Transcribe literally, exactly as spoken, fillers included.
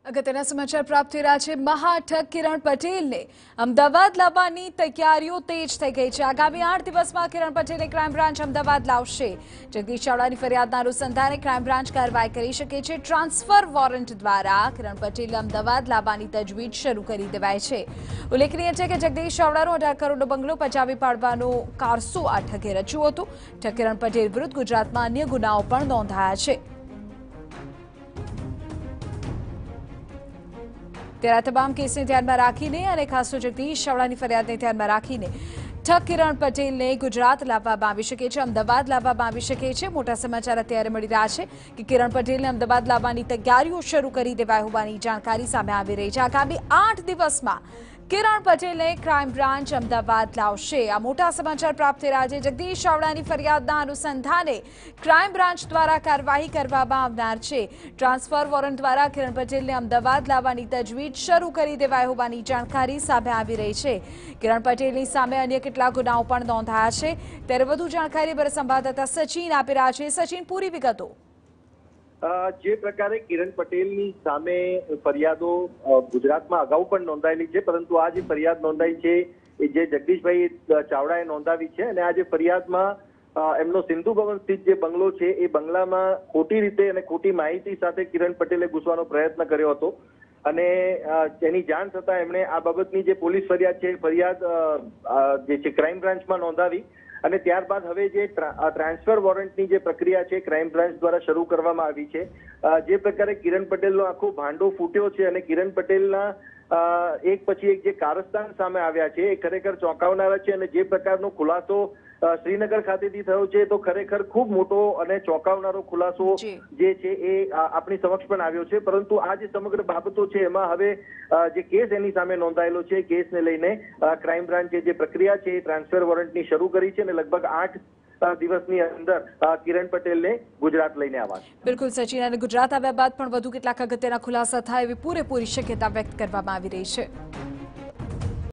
અગત્યના સમાચાર પ્રાપ્ત થઈ રહ્યા છે। મહાઠગ કિરણ પટેલને અમદાવાદ લાવવાની તૈયારીઓ તેજ થઈ ગઈ છે। આગામી આઠ દિવસમાં કિરણ પટેલને ક્રાઇમ બ્રાન્ચ અમદાવાદ લાવશે। જગદીશ ચાવડાની ફરિયાદના અનુસંધાને ક્રાઇમ બ્રાન્ચ કાર્યવાહી કરી શકે છે। ટ્રાન્સફર વોરંટ દ્વારા કિરણ પટેલને અમદાવાદ લાવવાની તજવીજ શરૂ કરી દેવાઈ છે। ઉલ્લેખનીય છે કે જગદીશ ચાવડાનો અઢાર કરોડનો બંગલો પચાવી પાડવાનો કારસો આ ઠગે રચ્યું હતું। ઠગ કિરણ પટેલ વિરુદ્ધ ગુજરાતમાં અન્ય ગુનાઓ પણ નોંધાયા છે। ત્યારે તમામ કેસને ધ્યાનમાં રાખીને અને ખાસ તો જગદીશ ચાવડાની ફરિયાદને ધ્યાનમાં રાખીને ઠગ કિરણ પટેલને ગુજરાત લાવવામાં આવી શકે છે, અમદાવાદ લાવવામાં આવી શકે છે। મોટા સમાચાર અત્યારે મળી રહ્યા છે કે કિરણ પટેલને અમદાવાદ લાવવાની તૈયારીઓ શરૂ કરી દેવાઈ હોવાની જાણકારી સામે આવી રહી છે। આગામી આઠ દિવસમાં કિરણ પટેલને ક્રાઇમ બ્રાન્ચ અમદાવાદ લાવશે। આ મોટા સમાચાર પ્રાપ્ત થઈ રહ્યા છે। જગદીશ ચાવડાની ફરિયાદના અનુસંધાને ક્રાઇમ બ્રાન્ચ દ્વારા કાર્યવાહી કરવામાં આવનાર છે। ટ્રાન્સફર વોરંટ દ્વારા કિરણ પટેલને અમદાવાદ લાવવાની તજવીજ શરૂ કરી દેવાઈ હોવાની જાણકારી સામે આવી રહી છે। કિરણ પટેલની સામે અન્ય કેટલાક ગુનાઓ પણ નોંધાયા છે। ત્યારે વધુ જાણકારી અમારા સંવાદદાતા સચિન આપી રહ્યા છે। સચિન, પૂરી વિગતો। જે પ્રકારે કિરણ પટેલની સામે ફરિયાદો ગુજરાતમાં અગાઉ પણ નોંધાયેલી છે, પરંતુ આ જે ફરિયાદ નોંધાઈ છે એ જે જગદીશભાઈ ચાવડાએ નોંધાવી છે અને આ જે ફરિયાદમાં એમનો સિંધુ ભવન સ્થિત જે બંગલો છે એ બંગલામાં ખોટી રીતે અને ખોટી માહિતી સાથે કિરણ પટેલે ઘૂસવાનો પ્રયત્ન કર્યો હતો અને એની જાણ થતાં એમણે આ બાબતની જે પોલીસ ફરિયાદ છે ફરિયાદ જે છે ક્રાઇમ બ્રાન્ચમાં નોંધાવી અને ત્યારબાદ હવે જે ટ્રાન્સફર વોરંટની જે પ્રક્રિયા છે ક્રાઇમ બ્રાન્ચ દ્વારા શરૂ કરવામાં આવી છે। જે પ્રકારે કિરણ પટેલનો આખો ભાંડો ફૂટ્યો છે અને કિરણ પટેલના એક પછી એક જે કારસ્તાન સામે આવ્યા છે એ ખરેખર ચોંકાવનારા છે અને જે પ્રકારનો ખુલાસો શ્રીનગર ખાતેથી થયો છે તો ખરેખર ખૂબ મોટો અને ચોંકાવનારો ખુલાસો જે છે એ આપણી સમક્ષ પણ આવ્યો છે। પરંતુ આ જે સમગ્ર બાબતો છે એમાં હવે જે કેસ એની સામે નોંધાયેલો છે કેસને લઈને ક્રાઇમ બ્રાન્ચે જે પ્રક્રિયા છે એ ટ્રાન્સફર વોરંટની શરૂ કરી છે અને લગભગ આઠ દિવસની અંદર કિરણ પટેલને ગુજરાત લઈને આવશે। બિલકુલ સચિન, અને ગુજરાત આવ્યા બાદ પણ વધુ કેટલાક અગત્યના ખુલાસા થાય એવી પૂરેપૂરી શક્યતા વ્યક્ત કરવામાં આવી રહી છે।